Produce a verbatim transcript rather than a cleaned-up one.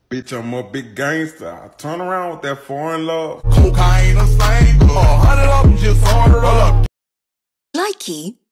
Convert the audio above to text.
Bitch, I'm a big gangster. I turn around with that foreign love. Cocaine the same, a hundred of them just ordered up. Likey.